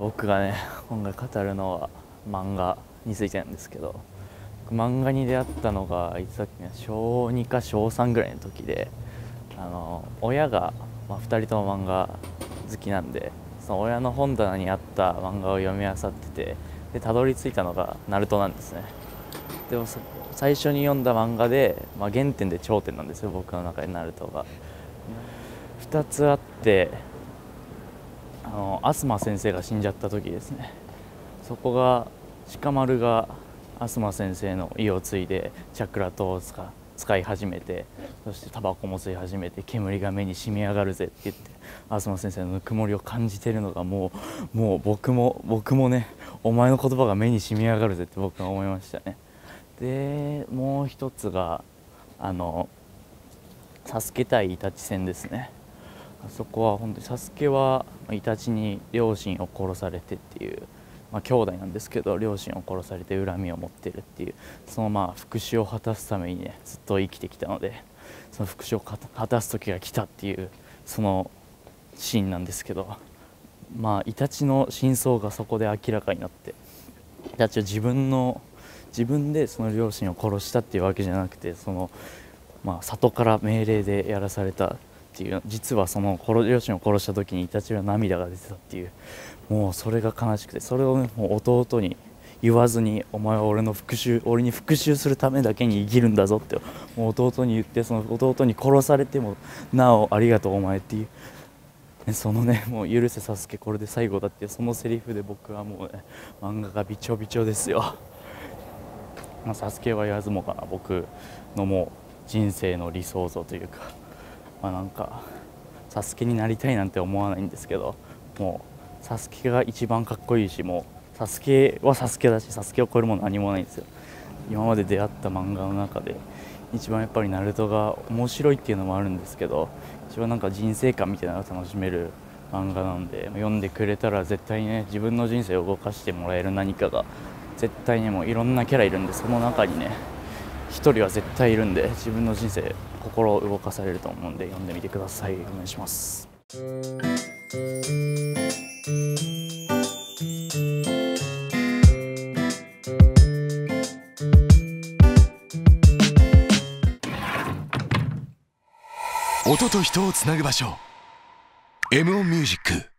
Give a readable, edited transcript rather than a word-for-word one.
僕がね今回語るのは漫画についてなんですけど、漫画に出会ったのがいつだっけね、小2か小3ぐらいの時で、親が、2人とも漫画好きなんで、その親の本棚にあった漫画を読み漁ってて、でたどり着いたのがナルトなんですね。でも最初に読んだ漫画で、原点で頂点なんですよ、僕の中でナルトが2つあって、アスマ先生が死んじゃった時ですね。そこが鹿丸がアスマ先生の意を継いでチャクラ刀を使い始めて、そしてタバコも吸い始めて、煙が目に染み上がるぜって言ってアスマ先生のぬくもりを感じてるのがもう僕もね、お前の言葉が目に染み上がるぜって僕は思いましたね。でもう一つがサスケ対イタチ戦ですね。あそこは本当にサスケはイタチに両親を殺されてっていう、兄弟なんですけど両親を殺されて恨みを持ってるっていう、その復讐を果たすためにねずっと生きてきたので、その復讐を果たす時が来たっていうそのシーンなんですけど、イタチの真相がそこで明らかになって、イタチは自分でその両親を殺したっていうわけじゃなくて、里から命令でやらされたっていう、実はその両親を殺した時にイタチは涙が出てたっていう、もうそれが悲しくて、それをねもう弟に言わずに、お前は俺に復讐するためだけに生きるんだぞってもう弟に言って、その弟に殺されてもなおありがとうお前っていう、そのねもう許せサスケこれで最後だっていうそのセリフで、僕はもうね漫画がびちょびちょですよ。サスケは言わずもがな僕のもう人生の理想像というか、サスケになりたいなんて思わないんですけど、もうサスケが一番かっこいいし、もうサスケはサスケだし、サスケを超えるもの何もないんですよ。今まで出会った漫画の中で一番やっぱりナルトが面白いっていうのもあるんですけど、一番人生観みたいなのが楽しめる漫画なんで、読んでくれたら絶対にね自分の人生を動かしてもらえる何かが絶対に、もういろんなキャラいるんで、その中にね一人は絶対いるんで、自分の人生心を動かされると思うんで読んでみてください。お願いします。 音と人をつなぐ場所、 M-ON ミュージック。